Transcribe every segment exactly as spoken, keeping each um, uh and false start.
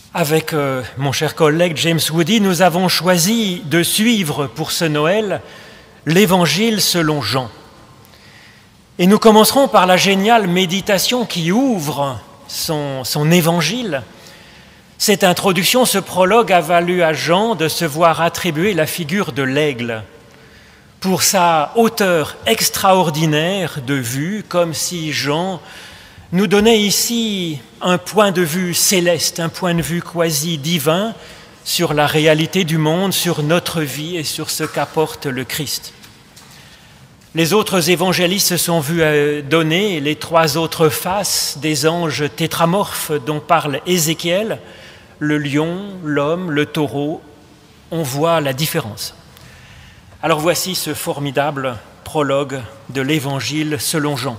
Avec euh, mon cher collègue James Woody, nous avons choisi de suivre pour ce Noël l'Évangile selon Jean. Et nous commencerons par la géniale méditation qui ouvre son, son Évangile. Cette introduction, ce prologue a valu à Jean de se voir attribuer la figure de l'aigle pour sa hauteur extraordinaire de vue, comme si Jean nous donnait ici un point de vue céleste, un point de vue quasi divin sur la réalité du monde, sur notre vie et sur ce qu'apporte le Christ. Les autres évangélistes se sont vus donner les trois autres faces des anges tétramorphes dont parle Ézéchiel, le lion, l'homme, le taureau. On voit la différence. Alors voici ce formidable prologue de l'Évangile selon Jean.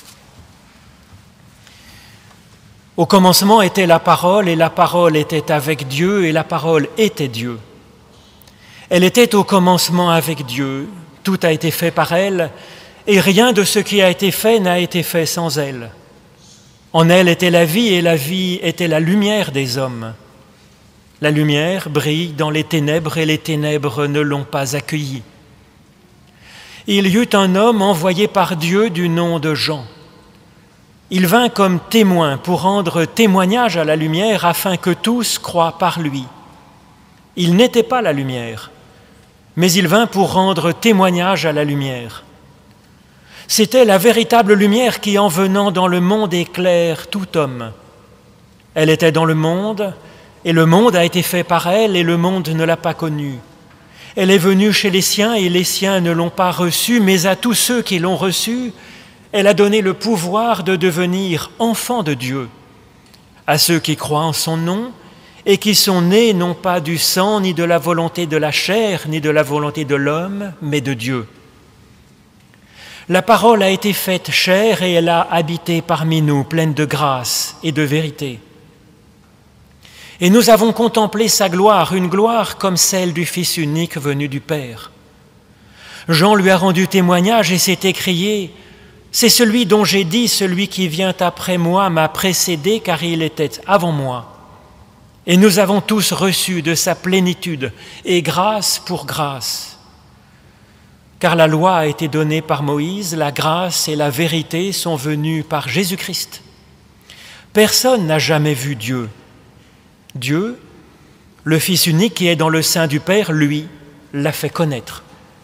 Au commencement était la parole, et la parole était avec Dieu, et la parole était Dieu. Elle était au commencement avec Dieu, tout a été fait par elle, et rien de ce qui a été fait n'a été fait sans elle. En elle était la vie, et la vie était la lumière des hommes. La lumière brille dans les ténèbres, et les ténèbres ne l'ont pas accueillie. Il y eut un homme envoyé par Dieu du nom de Jean. Il vint comme témoin pour rendre témoignage à la lumière afin que tous croient par lui. Il n'était pas la lumière, mais il vint pour rendre témoignage à la lumière. C'était la véritable lumière qui, en venant dans le monde, éclaire tout homme. Elle était dans le monde, et le monde a été fait par elle, et le monde ne l'a pas connue. Elle est venue chez les siens, et les siens ne l'ont pas reçue, mais à tous ceux qui l'ont reçue, elle a donné le pouvoir de devenir enfants de Dieu, à ceux qui croient en son nom et qui sont nés non pas du sang, ni de la volonté de la chair, ni de la volonté de l'homme, mais de Dieu. La parole a été faite chair et elle a habité parmi nous, pleine de grâce et de vérité. Et nous avons contemplé sa gloire, une gloire comme celle du Fils unique venu du Père. Jean lui a rendu témoignage et s'est écrié « C'est celui dont j'ai dit, celui qui vient après moi m'a précédé, car il était avant moi. Et nous avons tous reçu de sa plénitude, et grâce pour grâce. Car la loi a été donnée par Moïse, la grâce et la vérité sont venues par Jésus-Christ. Personne n'a jamais vu Dieu. Dieu, le Fils unique qui est dans le sein du Père, lui, l'a fait connaître.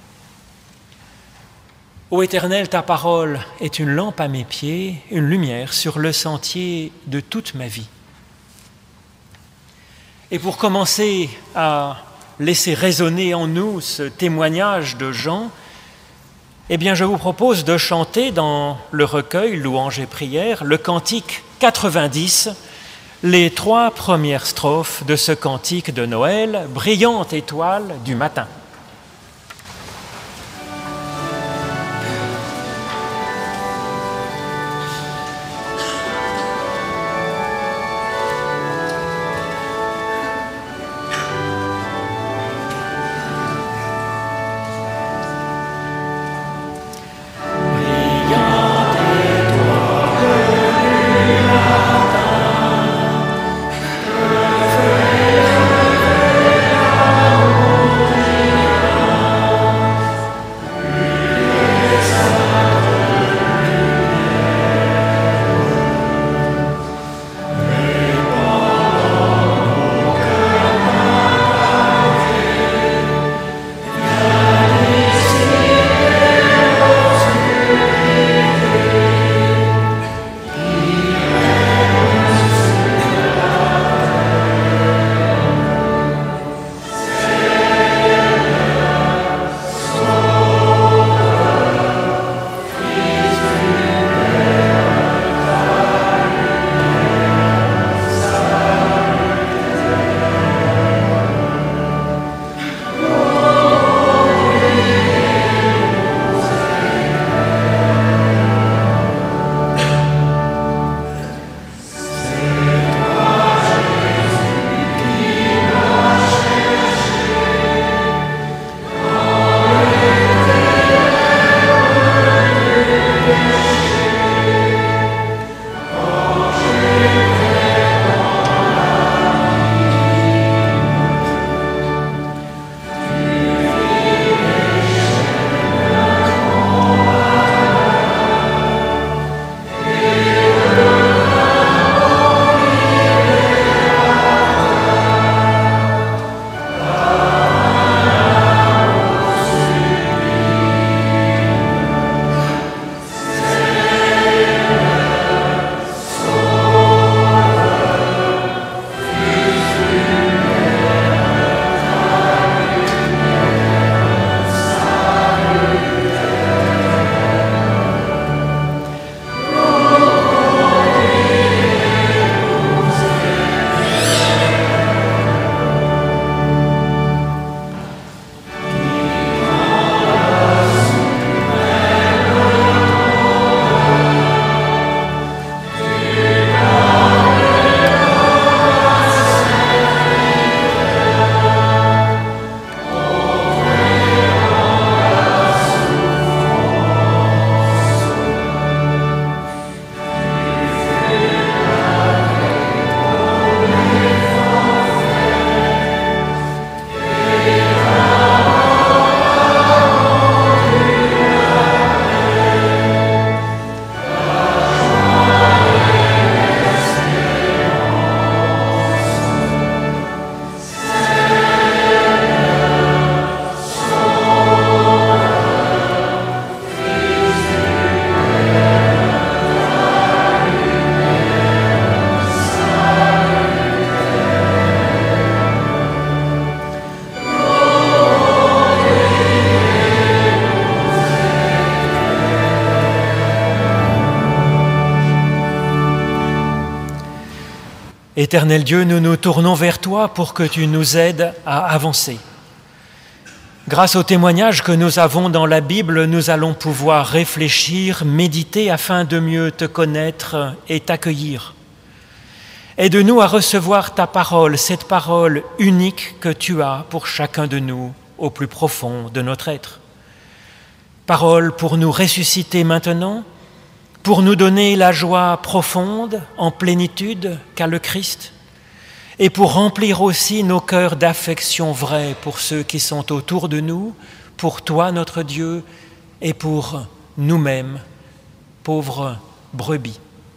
Ô Éternel, ta parole est une lampe à mes pieds, une lumière sur le sentier de toute ma vie. Et pour commencer à laisser résonner en nous ce témoignage de Jean, eh bien je vous propose de chanter dans le recueil Louanges et prières le cantique quatre-vingt-dix, les trois premières strophes de ce cantique de Noël, brillante étoile du matin. Brillante étoile du matin, Éternel Dieu, nous nous tournons vers toi pour que tu nous aides à avancer. Grâce au témoignage que nous avons dans la Bible, nous allons pouvoir réfléchir, méditer afin de mieux te connaître et t'accueillir. Aide-nous à recevoir ta parole, cette parole unique que tu as pour chacun de nous au plus profond de notre être. Parole pour nous ressusciter maintenant, pour nous donner la joie profonde, en plénitude qu'a le Christ, et pour remplir aussi nos cœurs d'affection vraie pour ceux qui sont autour de nous, pour toi notre Dieu, et pour nous-mêmes, pauvres brebis.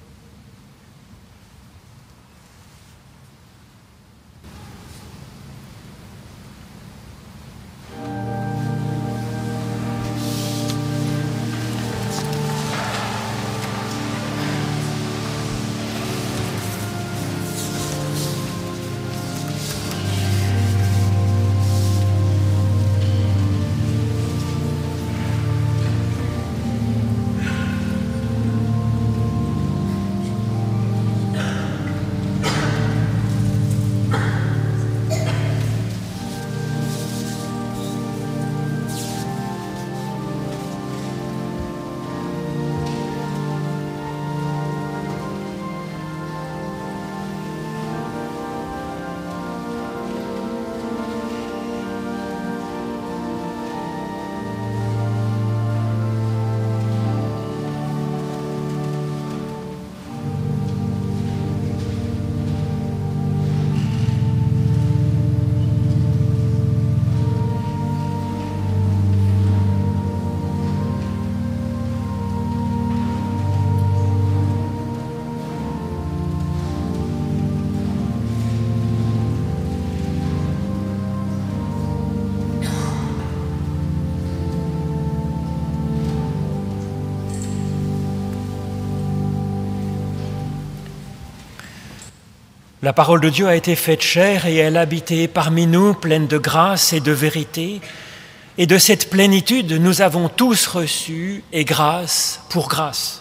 La parole de Dieu a été faite chair et elle a habité parmi nous, pleine de grâce et de vérité. Et de cette plénitude, nous avons tous reçu, et grâce pour grâce.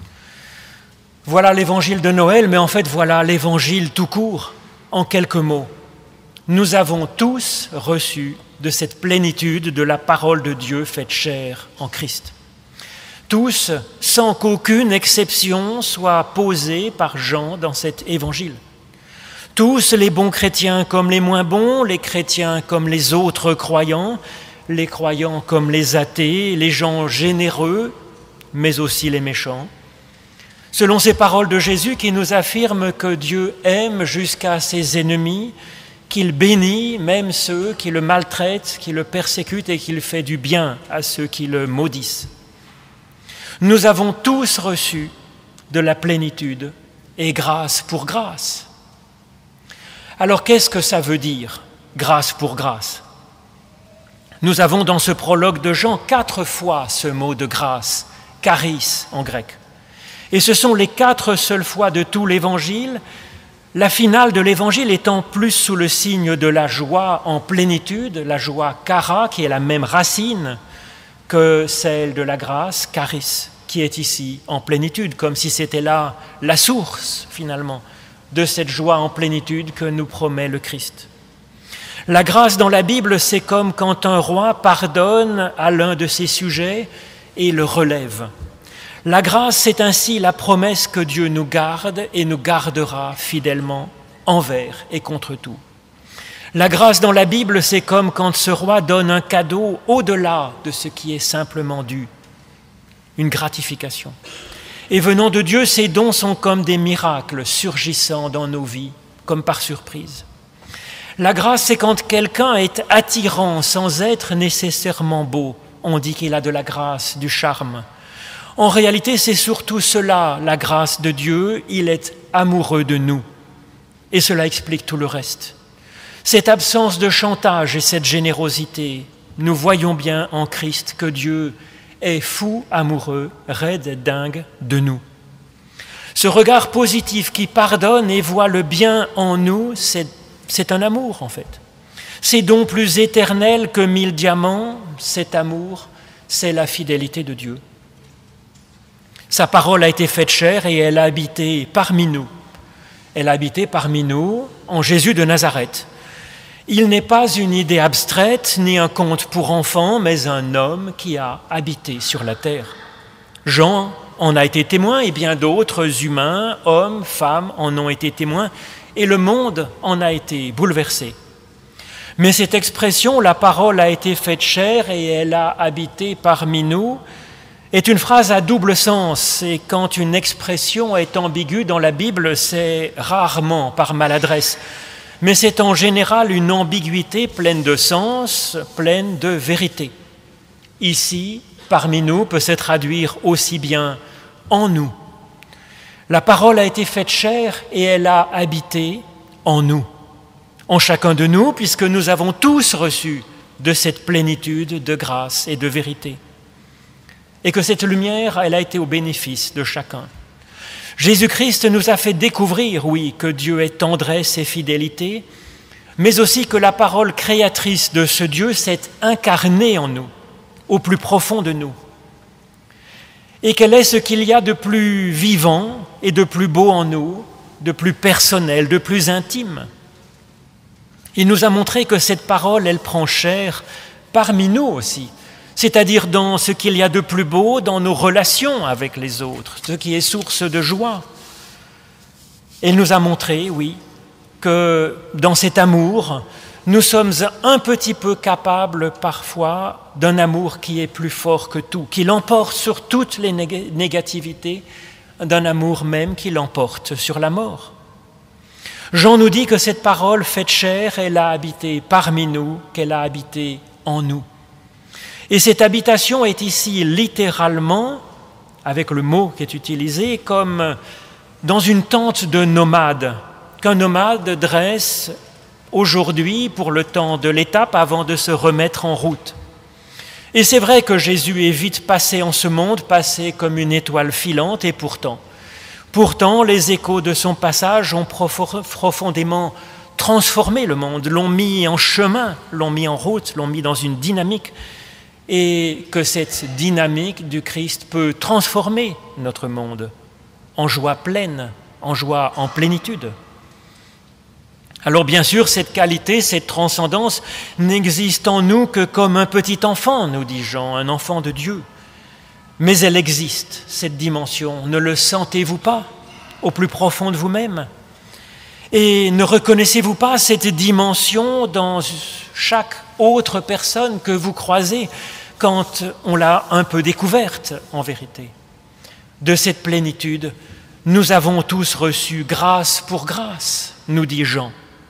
Voilà l'évangile de Noël, mais en fait, voilà l'évangile tout court, en quelques mots. Nous avons tous reçu de cette plénitude de la parole de Dieu faite chair en Christ. Tous, sans qu'aucune exception soit posée par Jean dans cet évangile. Tous, les bons chrétiens comme les moins bons, les chrétiens comme les autres croyants, les croyants comme les athées, les gens généreux, mais aussi les méchants. Selon ces paroles de Jésus qui nous affirment que Dieu aime jusqu'à ses ennemis, qu'il bénit même ceux qui le maltraitent, qui le persécutent et qu'il fait du bien à ceux qui le maudissent. Nous avons tous reçu de la plénitude et grâce pour grâce. Alors qu'est-ce que ça veut dire, grâce pour grâce? Nous avons dans ce prologue de Jean quatre fois ce mot de grâce, charis en grec. Et ce sont les quatre seules fois de tout l'Évangile, la finale de l'Évangile étant plus sous le signe de la joie en plénitude, la joie chara, qui est la même racine que celle de la grâce, charis, qui est ici en plénitude, comme si c'était là la source finalement de cette joie en plénitude que nous promet le Christ. La grâce dans la Bible, c'est comme quand un roi pardonne à l'un de ses sujets et le relève. La grâce, c'est ainsi la promesse que Dieu nous garde et nous gardera fidèlement envers et contre tout. La grâce dans la Bible, c'est comme quand ce roi donne un cadeau au-delà de ce qui est simplement dû, une gratification. Et venant de Dieu, ces dons sont comme des miracles surgissant dans nos vies, comme par surprise. La grâce, c'est quand quelqu'un est attirant sans être nécessairement beau. On dit qu'il a de la grâce, du charme. En réalité, c'est surtout cela, la grâce de Dieu. Il est amoureux de nous. Et cela explique tout le reste. Cette absence de chantage et cette générosité, nous voyons bien en Christ que Dieu est fou, amoureux, raide, dingue de nous. Ce regard positif qui pardonne et voit le bien en nous, c'est, c'est un amour en fait. C'est donc plus éternel que mille diamants, cet amour, c'est la fidélité de Dieu. Sa parole a été faite chair et elle a habité parmi nous. Elle a habité parmi nous en Jésus de Nazareth. Il n'est pas une idée abstraite ni un conte pour enfants, mais un homme qui a habité sur la terre. Jean en a été témoin et bien d'autres humains, hommes, femmes en ont été témoins et le monde en a été bouleversé. Mais cette expression « la parole a été faite chair et elle a habité parmi nous » est une phrase à double sens et quand une expression est ambiguë dans la Bible, c'est rarement par maladresse. Mais c'est en général une ambiguïté pleine de sens, pleine de vérité. Ici, parmi nous, peut se traduire aussi bien en nous. La parole a été faite chair et elle a habité en nous, en chacun de nous, puisque nous avons tous reçu de cette plénitude de grâce et de vérité. Et que cette lumière, elle a été au bénéfice de chacun. Jésus-Christ nous a fait découvrir, oui, que Dieu est tendresse et fidélité, mais aussi que la parole créatrice de ce Dieu s'est incarnée en nous, au plus profond de nous, et qu'elle est ce qu'il y a de plus vivant et de plus beau en nous, de plus personnel, de plus intime. Il nous a montré que cette parole, elle prend chair parmi nous aussi, c'est-à-dire dans ce qu'il y a de plus beau dans nos relations avec les autres, ce qui est source de joie. Il nous a montré, oui, que dans cet amour, nous sommes un petit peu capables parfois d'un amour qui est plus fort que tout, qui l'emporte sur toutes les nég- négativités, d'un amour même qui l'emporte sur la mort. Jean nous dit que cette parole faite chair, elle a habité parmi nous, qu'elle a habité en nous. Et cette habitation est ici littéralement, avec le mot qui est utilisé, comme dans une tente de nomade, qu'un nomade dresse aujourd'hui pour le temps de l'étape avant de se remettre en route. Et c'est vrai que Jésus est vite passé en ce monde, passé comme une étoile filante, et pourtant, pourtant les échos de son passage ont profondément transformé le monde, l'ont mis en chemin, l'ont mis en route, l'ont mis dans une dynamique, et que cette dynamique du Christ peut transformer notre monde en joie pleine, en joie en plénitude. Alors bien sûr, cette qualité, cette transcendance n'existe en nous que comme un petit enfant, nous dit Jean, un enfant de Dieu. Mais elle existe, cette dimension. Ne le sentez-vous pas au plus profond de vous-même? Et ne reconnaissez-vous pas cette dimension dans chaque autre personne que vous croisez quand on l'a un peu découverte en vérité? De cette plénitude, nous avons tous reçu grâce pour grâce, nous dit Jean.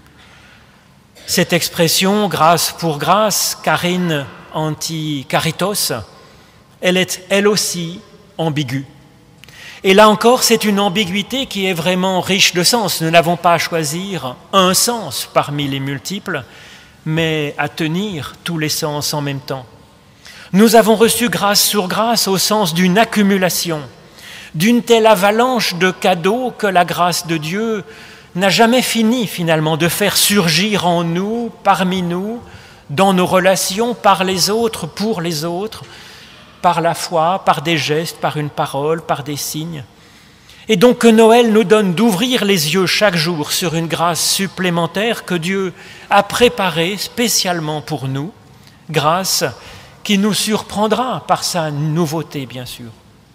Cette expression, grâce pour grâce, charin anti charitos, elle est elle aussi ambiguë. Et là encore, c'est une ambiguïté qui est vraiment riche de sens. Nous n'avons pas à choisir un sens parmi les multiples, mais à tenir tous les sens en même temps. Nous avons reçu grâce sur grâce au sens d'une accumulation, d'une telle avalanche de cadeaux que la grâce de Dieu n'a jamais fini finalement de faire surgir en nous, parmi nous, dans nos relations, par les autres, pour les autres, par la foi, par des gestes, par une parole, par des signes. Et donc que Noël nous donne d'ouvrir les yeux chaque jour sur une grâce supplémentaire que Dieu a préparée spécialement pour nous, grâce qui nous surprendra par sa nouveauté, bien sûr.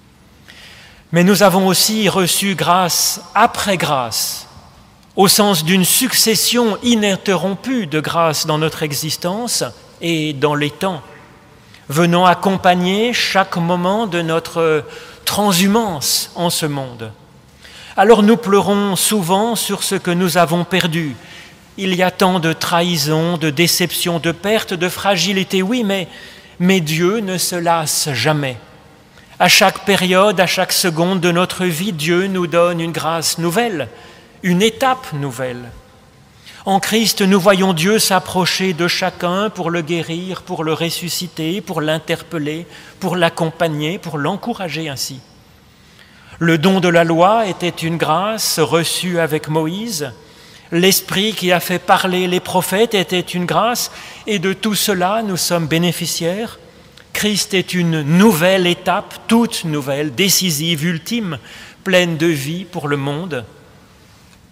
Mais nous avons aussi reçu grâce après grâce, au sens d'une succession ininterrompue de grâces dans notre existence et dans les temps, venant accompagner chaque moment de notre transhumance en ce monde. Alors nous pleurons souvent sur ce que nous avons perdu. Il y a tant de trahison, de déception, de perte, de fragilité, oui, mais, mais Dieu ne se lasse jamais. À chaque période, à chaque seconde de notre vie, Dieu nous donne une grâce nouvelle, une étape nouvelle. En Christ, nous voyons Dieu s'approcher de chacun pour le guérir, pour le ressusciter, pour l'interpeller, pour l'accompagner, pour l'encourager ainsi. Le don de la loi était une grâce reçue avec Moïse. L'Esprit qui a fait parler les prophètes était une grâce, et de tout cela, nous sommes bénéficiaires. Christ est une nouvelle étape, toute nouvelle, décisive, ultime, pleine de vie pour le monde.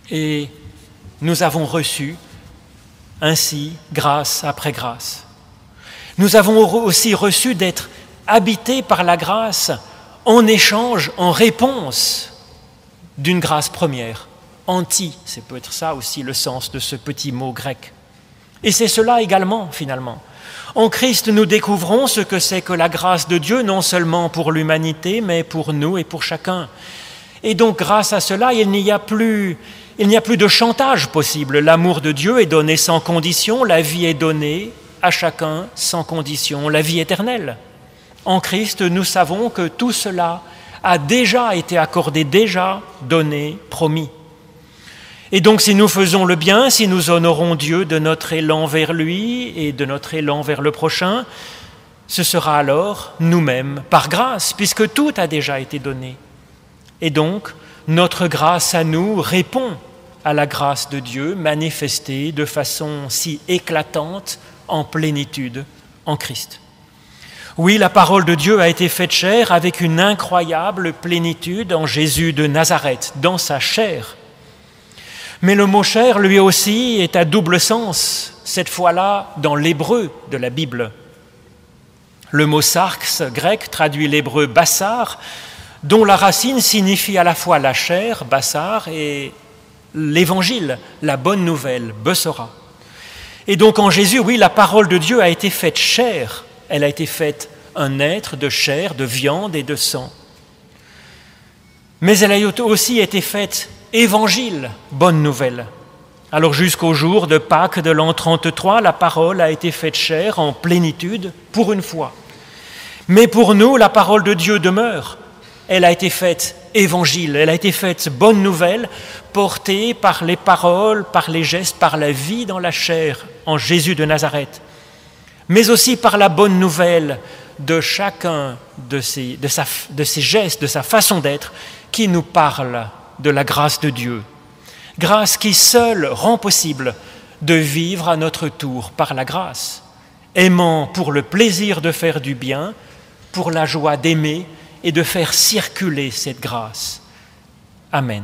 Et nous avons reçu ainsi grâce après grâce. Nous avons aussi reçu d'être habités par la grâce en échange, en réponse d'une grâce première. Anti, c'est peut-être ça aussi le sens de ce petit mot grec. Et c'est cela également, finalement. En Christ, nous découvrons ce que c'est que la grâce de Dieu, non seulement pour l'humanité, mais pour nous et pour chacun. Et donc, grâce à cela, il n'y a plus, il n'y a plus de chantage possible. L'amour de Dieu est donné sans condition, la vie est donnée à chacun sans condition, la vie éternelle. En Christ, nous savons que tout cela a déjà été accordé, déjà donné, promis. Et donc, si nous faisons le bien, si nous honorons Dieu de notre élan vers lui et de notre élan vers le prochain, ce sera alors nous-mêmes, par grâce, puisque tout a déjà été donné. Et donc, notre grâce à nous répond à la grâce de Dieu manifestée de façon si éclatante en plénitude en Christ. Oui, la parole de Dieu a été faite chair avec une incroyable plénitude en Jésus de Nazareth, dans sa chair. Mais le mot chair, lui aussi, est à double sens, cette fois-là dans l'hébreu de la Bible. Le mot sarx, grec, traduit l'hébreu bassar, dont la racine signifie à la fois la chair, bassar, et l'évangile, la bonne nouvelle, besora. Et donc en Jésus, oui, la parole de Dieu a été faite chair, elle a été faite un être de chair, de viande et de sang. Mais elle a aussi été faite évangile, bonne nouvelle. Alors jusqu'au jour de Pâques de l'an trente-trois, la parole a été faite chair en plénitude pour une fois. Mais pour nous, la parole de Dieu demeure. Elle a été faite évangile, elle a été faite bonne nouvelle, portée par les paroles, par les gestes, par la vie dans la chair en Jésus de Nazareth, mais aussi par la bonne nouvelle de chacun de ces, de sa, de ces gestes, de sa façon d'être, qui nous parle de la grâce de Dieu. Grâce qui seule rend possible de vivre à notre tour par la grâce, aimant pour le plaisir de faire du bien, pour la joie d'aimer et de faire circuler cette grâce. Amen.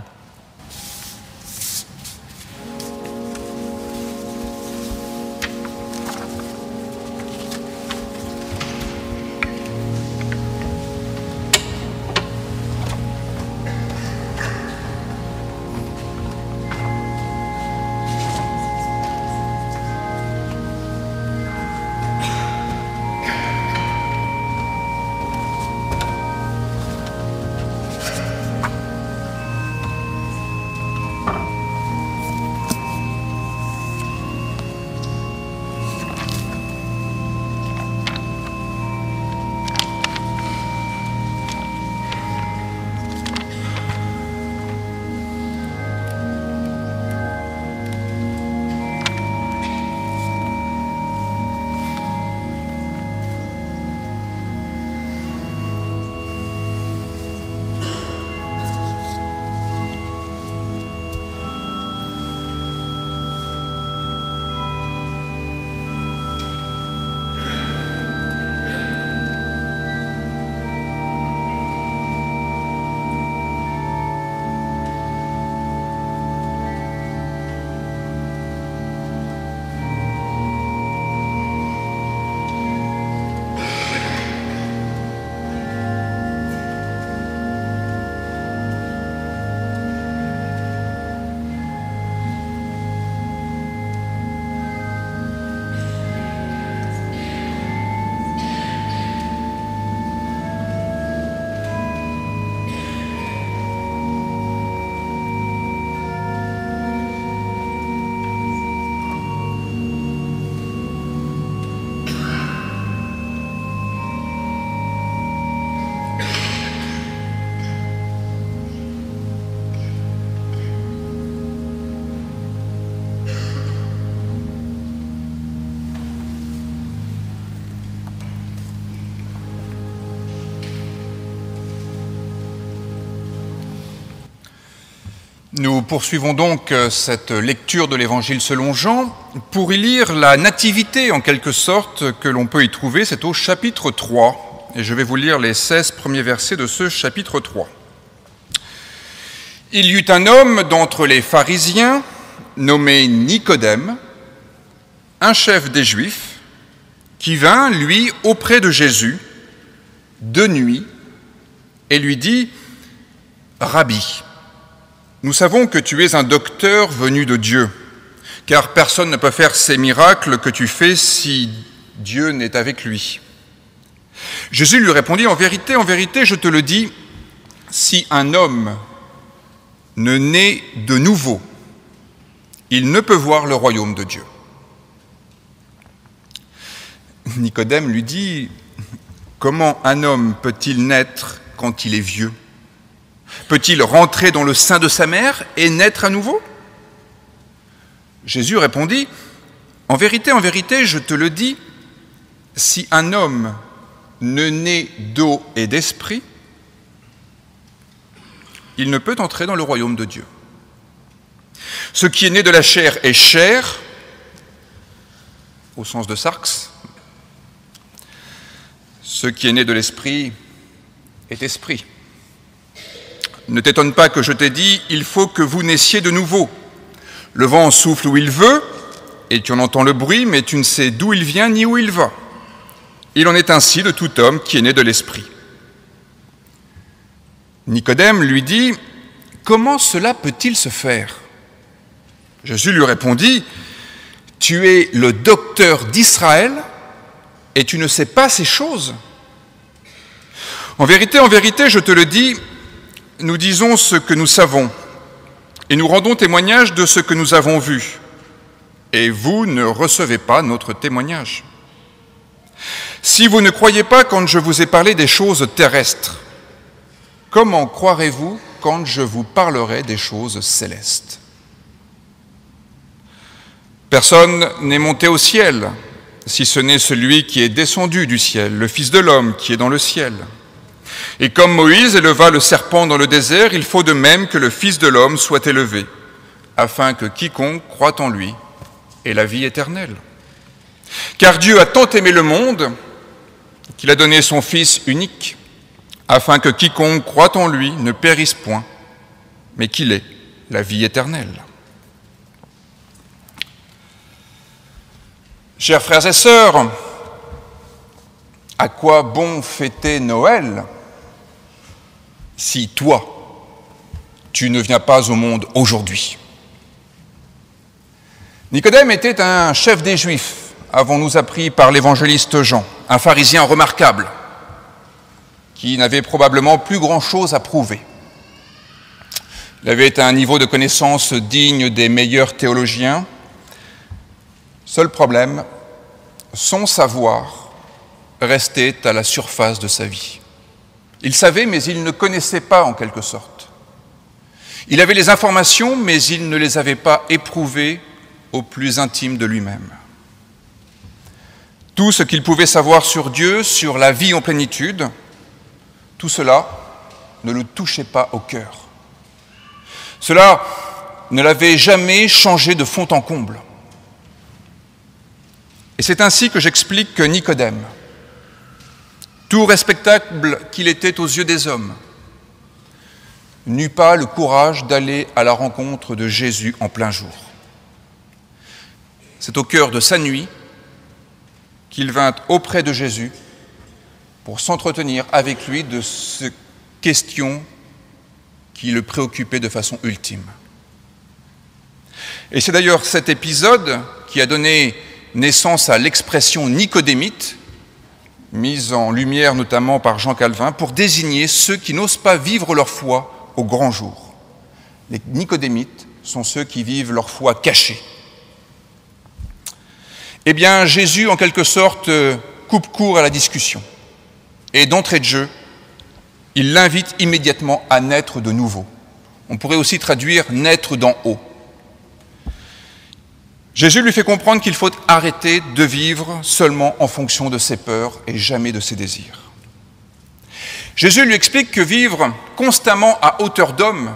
Nous poursuivons donc cette lecture de l'Évangile selon Jean. Pour y lire la nativité, en quelque sorte, que l'on peut y trouver, c'est au chapitre trois. Et je vais vous lire les seize premiers versets de ce chapitre trois. Il y eut un homme d'entre les pharisiens, nommé Nicodème, un chef des Juifs, qui vint, lui, auprès de Jésus, de nuit, et lui dit, « Rabbi, nous savons que tu es un docteur venu de Dieu, car personne ne peut faire ces miracles que tu fais si Dieu n'est avec lui. » Jésus lui répondit, « En vérité, en vérité, je te le dis, si un homme ne naît de nouveau, il ne peut voir le royaume de Dieu. » Nicodème lui dit, « Comment un homme peut-il naître quand il est vieux? Peut-il rentrer dans le sein de sa mère et naître à nouveau ?» Jésus répondit, « En vérité, en vérité, je te le dis, si un homme ne naît d'eau et d'esprit, il ne peut entrer dans le royaume de Dieu. Ce qui est né de la chair est chair, au sens de sarx. Ce qui est né de l'esprit est esprit. Ne t'étonne pas que je t'ai dit, il faut que vous naissiez de nouveau. Le vent souffle où il veut, et tu en entends le bruit, mais tu ne sais d'où il vient ni où il va. Il en est ainsi de tout homme qui est né de l'esprit. » Nicodème lui dit, « Comment cela peut-il se faire ?» Jésus lui répondit, « Tu es le docteur d'Israël et tu ne sais pas ces choses. En vérité, en vérité, je te le dis, nous disons ce que nous savons et nous rendons témoignage de ce que nous avons vu. Et vous ne recevez pas notre témoignage. Si vous ne croyez pas quand je vous ai parlé des choses terrestres, comment croirez-vous quand je vous parlerai des choses célestes? Personne n'est monté au ciel, si ce n'est celui qui est descendu du ciel, le Fils de l'homme qui est dans le ciel. Et comme Moïse éleva le serpent dans le désert, il faut de même que le Fils de l'homme soit élevé, afin que quiconque croit en lui ait la vie éternelle. Car Dieu a tant aimé le monde qu'il a donné son Fils unique, afin que quiconque croit en lui ne périsse point, mais qu'il ait la vie éternelle. Chers frères et sœurs, à quoi bon fêter Noël si toi, tu ne viens pas au monde aujourd'hui? Nicodème était un chef des Juifs, avons-nous appris par l'évangéliste Jean, un pharisien remarquable, qui n'avait probablement plus grand-chose à prouver. Il avait un niveau de connaissance digne des meilleurs théologiens. Seul problème, son savoir restait à la surface de sa vie. Il savait, mais il ne connaissait pas en quelque sorte. Il avait les informations, mais il ne les avait pas éprouvées au plus intime de lui-même. Tout ce qu'il pouvait savoir sur Dieu, sur la vie en plénitude, tout cela ne le touchait pas au cœur. Cela ne l'avait jamais changé de fond en comble. Et c'est ainsi que j'explique que Nicodème, tout respectable qu'il était aux yeux des hommes, n'eut pas le courage d'aller à la rencontre de Jésus en plein jour. C'est au cœur de sa nuit qu'il vint auprès de Jésus pour s'entretenir avec lui de ces questions qui le préoccupaient de façon ultime. Et c'est d'ailleurs cet épisode qui a donné naissance à l'expression nicodémite, mise en lumière notamment par Jean Calvin, pour désigner ceux qui n'osent pas vivre leur foi au grand jour. Les nicodémites sont ceux qui vivent leur foi cachée. Eh bien, Jésus, en quelque sorte, coupe court à la discussion. Et d'entrée de jeu, il l'invite immédiatement à naître de nouveau. On pourrait aussi traduire « naître d'en haut ». Jésus lui fait comprendre qu'il faut arrêter de vivre seulement en fonction de ses peurs et jamais de ses désirs. Jésus lui explique que vivre constamment à hauteur d'homme,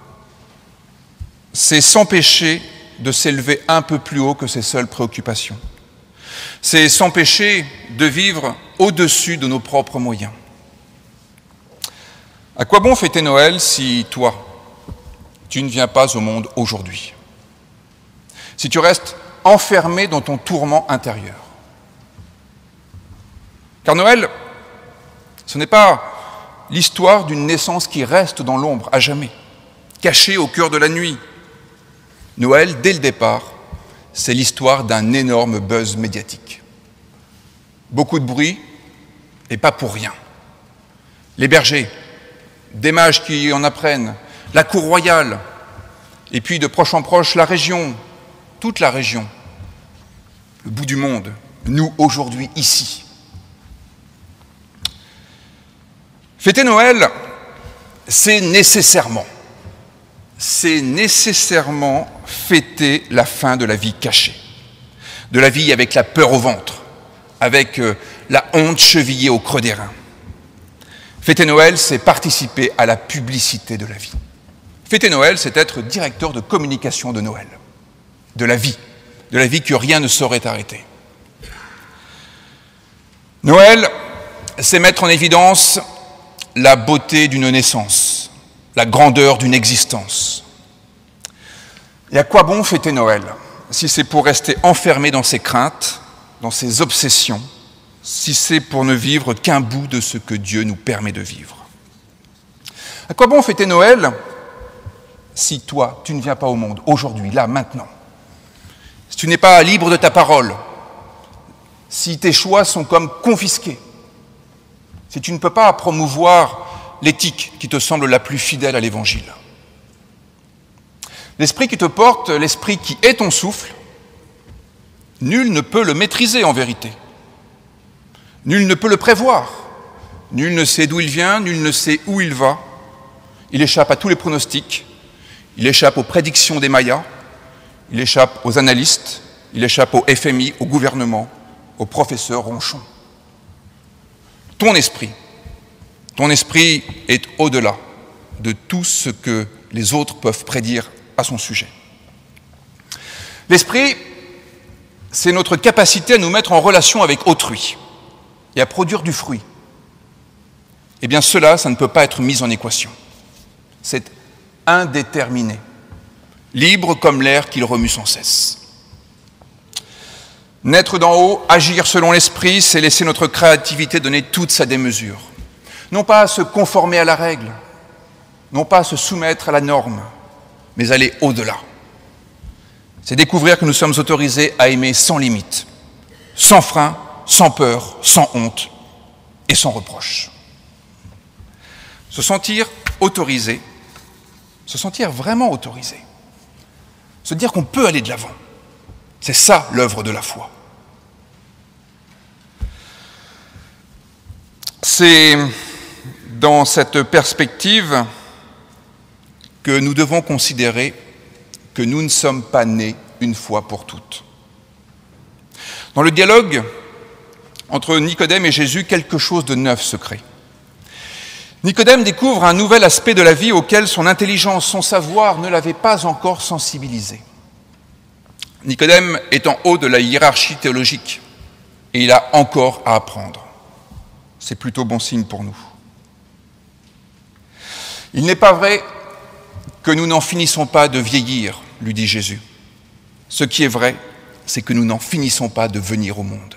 c'est s'empêcher de s'élever un peu plus haut que ses seules préoccupations. C'est s'empêcher de vivre au-dessus de nos propres moyens. À quoi bon fêter Noël si toi, tu ne viens pas au monde aujourd'hui. Si tu restes enfermé dans ton tourment intérieur. Car Noël, ce n'est pas l'histoire d'une naissance qui reste dans l'ombre à jamais, cachée au cœur de la nuit. Noël, dès le départ, c'est l'histoire d'un énorme buzz médiatique. Beaucoup de bruit, et pas pour rien. Les bergers, des mages qui en apprennent, la cour royale, et puis de proche en proche, la région, toute la région, le bout du monde, nous aujourd'hui, ici. Fêter Noël, c'est nécessairement, c'est nécessairement fêter la fin de la vie cachée, de la vie avec la peur au ventre, avec euh, la honte chevillée au creux des reins. Fêter Noël, c'est participer à la publicité de la vie. Fêter Noël, c'est être directeur de communication de Noël, de la vie, de la vie que rien ne saurait arrêter. Noël, c'est mettre en évidence la beauté d'une naissance, la grandeur d'une existence. Et à quoi bon fêter Noël, si c'est pour rester enfermé dans ses craintes, dans ses obsessions, si c'est pour ne vivre qu'un bout de ce que Dieu nous permet de vivre? À quoi bon fêter Noël si toi, tu ne viens pas au monde, aujourd'hui, là, maintenant? Si tu n'es pas libre de ta parole, si tes choix sont comme confisqués, si tu ne peux pas promouvoir l'éthique qui te semble la plus fidèle à l'Évangile. L'esprit qui te porte, l'esprit qui est ton souffle, nul ne peut le maîtriser en vérité. Nul ne peut le prévoir. Nul ne sait d'où il vient, nul ne sait où il va. Il échappe à tous les pronostics, il échappe aux prédictions des Mayas, il échappe aux analystes, il échappe au F M I, au gouvernement, au professeur Ronchon. Ton esprit, ton esprit est au-delà de tout ce que les autres peuvent prédire à son sujet. L'esprit, c'est notre capacité à nous mettre en relation avec autrui et à produire du fruit. Eh bien cela, ça ne peut pas être mis en équation. C'est indéterminé, libre comme l'air qu'il remue sans cesse. Naître d'en haut, agir selon l'esprit, c'est laisser notre créativité donner toute sa démesure. Non pas à se conformer à la règle, non pas à se soumettre à la norme, mais aller au-delà. C'est découvrir que nous sommes autorisés à aimer sans limite, sans frein, sans peur, sans honte et sans reproche. Se sentir autorisé, se sentir vraiment autorisé, se dire qu'on peut aller de l'avant, c'est ça l'œuvre de la foi. C'est dans cette perspective que nous devons considérer que nous ne sommes pas nés une fois pour toutes. Dans le dialogue entre Nicodème et Jésus, quelque chose de neuf se crée. Nicodème découvre un nouvel aspect de la vie auquel son intelligence, son savoir ne l'avaient pas encore sensibilisé. Nicodème est en haut de la hiérarchie théologique et il a encore à apprendre. C'est plutôt bon signe pour nous. Il n'est pas vrai que nous n'en finissons pas de vieillir, lui dit Jésus. Ce qui est vrai, c'est que nous n'en finissons pas de venir au monde.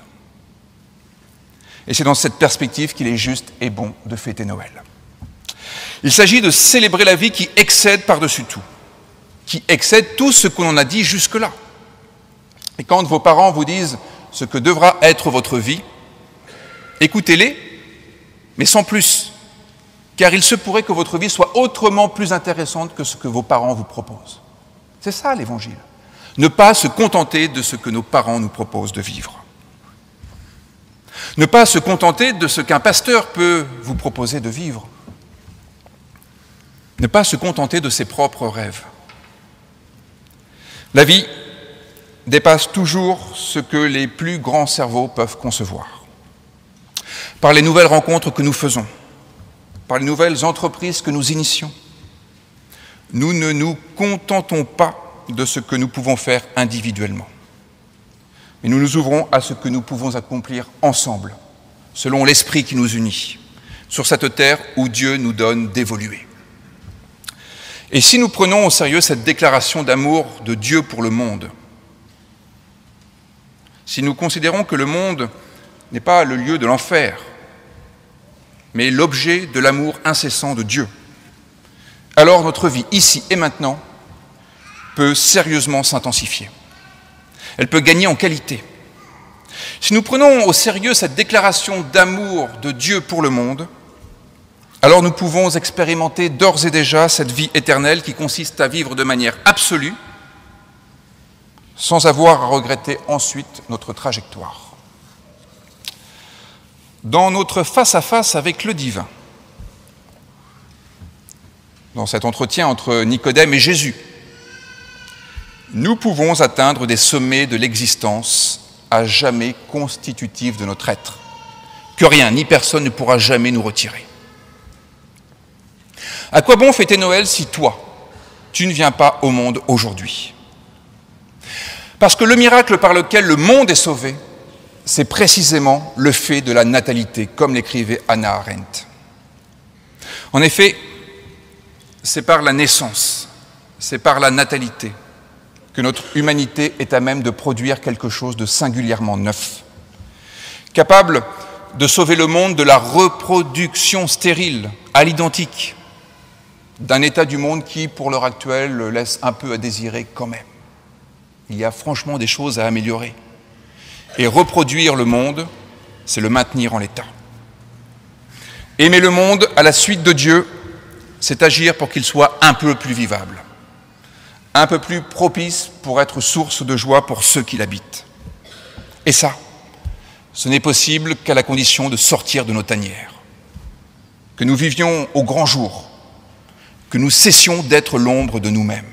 Et c'est dans cette perspective qu'il est juste et bon de fêter Noël. Il s'agit de célébrer la vie qui excède par-dessus tout, qui excède tout ce que l'on a dit jusque-là. Et quand vos parents vous disent ce que devra être votre vie, écoutez-les, mais sans plus, car il se pourrait que votre vie soit autrement plus intéressante que ce que vos parents vous proposent. C'est ça l'Évangile. Ne pas se contenter de ce que nos parents nous proposent de vivre. Ne pas se contenter de ce qu'un pasteur peut vous proposer de vivre. Ne pas se contenter de ses propres rêves. La vie dépasse toujours ce que les plus grands cerveaux peuvent concevoir. Par les nouvelles rencontres que nous faisons, par les nouvelles entreprises que nous initions, nous ne nous contentons pas de ce que nous pouvons faire individuellement. Mais nous nous ouvrons à ce que nous pouvons accomplir ensemble, selon l'esprit qui nous unit, sur cette terre où Dieu nous donne d'évoluer. Et si nous prenons au sérieux cette déclaration d'amour de Dieu pour le monde, si nous considérons que le monde n'est pas le lieu de l'enfer, mais l'objet de l'amour incessant de Dieu, alors notre vie, ici et maintenant, peut sérieusement s'intensifier. Elle peut gagner en qualité. Si nous prenons au sérieux cette déclaration d'amour de Dieu pour le monde, alors nous pouvons expérimenter d'ores et déjà cette vie éternelle qui consiste à vivre de manière absolue, sans avoir à regretter ensuite notre trajectoire. Dans notre face-à-face avec le divin, dans cet entretien entre Nicodème et Jésus, nous pouvons atteindre des sommets de l'existence à jamais constitutifs de notre être, que rien ni personne ne pourra jamais nous retirer. À quoi bon fêter Noël si toi, tu ne viens pas au monde aujourd'hui? Parce que le miracle par lequel le monde est sauvé, c'est précisément le fait de la natalité, comme l'écrivait Hannah Arendt. En effet, c'est par la naissance, c'est par la natalité que notre humanité est à même de produire quelque chose de singulièrement neuf, capable de sauver le monde de la reproduction stérile, à l'identique, d'un état du monde qui, pour l'heure actuelle, laisse un peu à désirer quand même. Il y a franchement des choses à améliorer. Et reproduire le monde, c'est le maintenir en l'état. Aimer le monde à la suite de Dieu, c'est agir pour qu'il soit un peu plus vivable, un peu plus propice pour être source de joie pour ceux qui l'habitent. Et ça, ce n'est possible qu'à la condition de sortir de nos tanières, que nous vivions au grand jour, que nous cessions d'être l'ombre de nous-mêmes.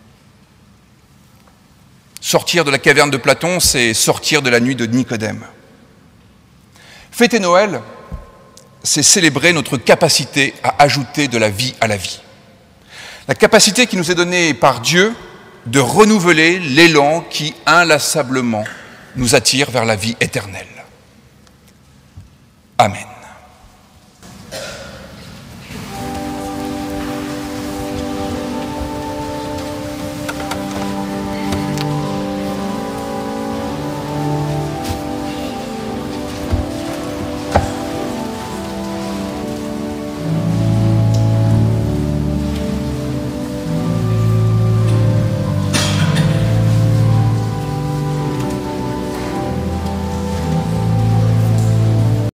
Sortir de la caverne de Platon, c'est sortir de la nuit de Nicodème. Fêter Noël, c'est célébrer notre capacité à ajouter de la vie à la vie. La capacité qui nous est donnée par Dieu de renouveler l'élan qui inlassablement nous attire vers la vie éternelle. Amen.